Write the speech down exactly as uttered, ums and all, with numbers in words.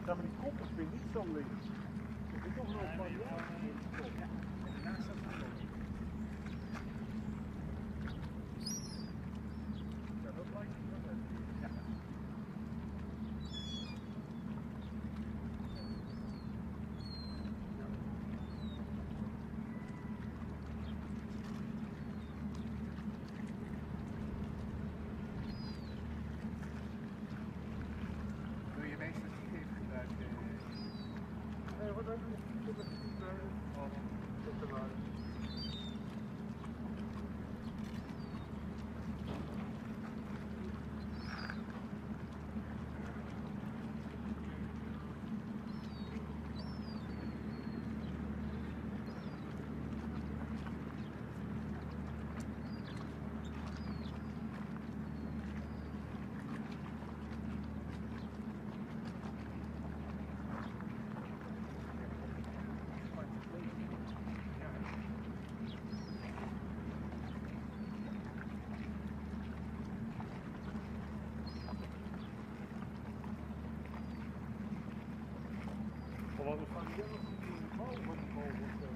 Ja, maar die kop is weer niet zo links. Er zit toch nog een variatie in de kop. En daarnaast staat het nog. Ja, dat lijkt me wel leuk. Ja. Wil je weten dat ik even gebruik? Nee, wat hebben we? Zit er niet bij? Oh, zit er maar. Gewoon een van die jongens die in de bal van de bal wordt.